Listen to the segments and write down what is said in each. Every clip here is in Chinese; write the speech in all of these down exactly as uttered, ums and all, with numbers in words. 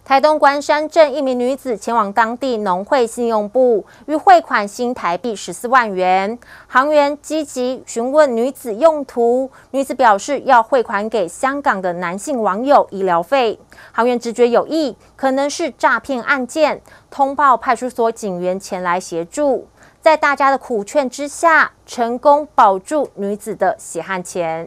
台东关山镇一名女子前往当地农会信用部，欲汇款新台币十四万元。行员积极询问女子用途，女子表示要汇款给香港的男性网友医疗费。行员直觉有异，可能是诈骗案件，通报派出所警员前来协助。在大家的苦劝之下，成功保住女子的血汗钱。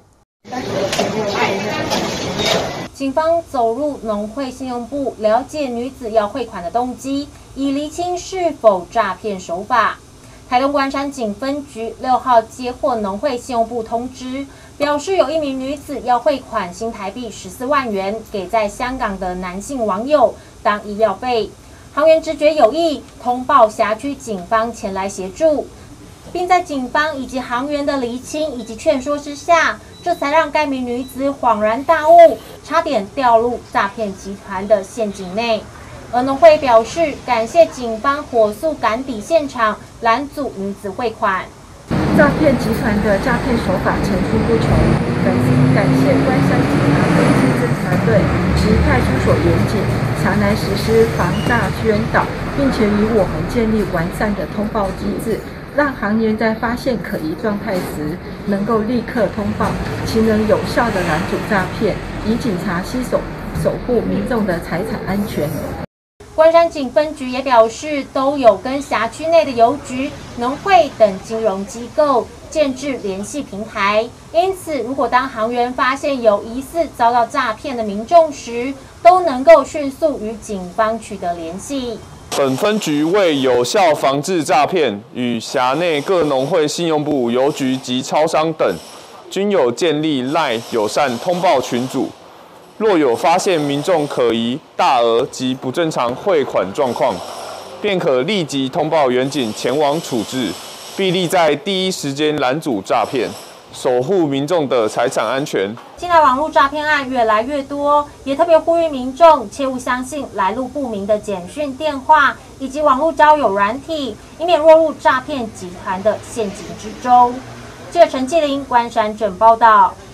警方走入农会信用部，了解女子要汇款的动机，以厘清是否诈骗手法。台东关山警分局六号接获农会信用部通知，表示有一名女子要汇款新台币十四万元给在香港的男性网友当医疗费。行员直觉有异，通报辖区警方前来协助，并在警方以及行员的厘清以及劝说之下，这才让该名女子恍然大悟，差点掉入诈骗集团的陷阱内。而农会表示，感谢警方火速赶抵现场，拦阻女子汇款。 诈骗集团的诈骗手法层出不穷，感感谢关山警察队刑侦团队及派出所员警常来实施防诈宣导，并且与我们建立完善的通报机制，让行员在发现可疑状态时，能够立刻通报，其能有效地拦阻诈骗，以警察携手守护民众的财产安全。 关山警分局也表示，都有跟辖区内的邮局、农会等金融机构建置联系平台，因此，如果当行员发现有疑似遭到诈骗的民众时，都能够迅速与警方取得联系。 本分局为有效防治诈骗，与辖内各农会信用部、邮局及超商等，均有建立 LINE 友善通报群组。若有发现民众可疑大额及不正常汇款状况，便可立即通报员警前往处置，必立在第一时间拦阻诈骗，守护民众的财产安全。 近来网络诈骗案越来越多，也特别呼吁民众切勿相信来路不明的简讯、电话以及网络交友软体，以免落入诈骗集团的陷阱之中。记者陈继玲，关山镇报道。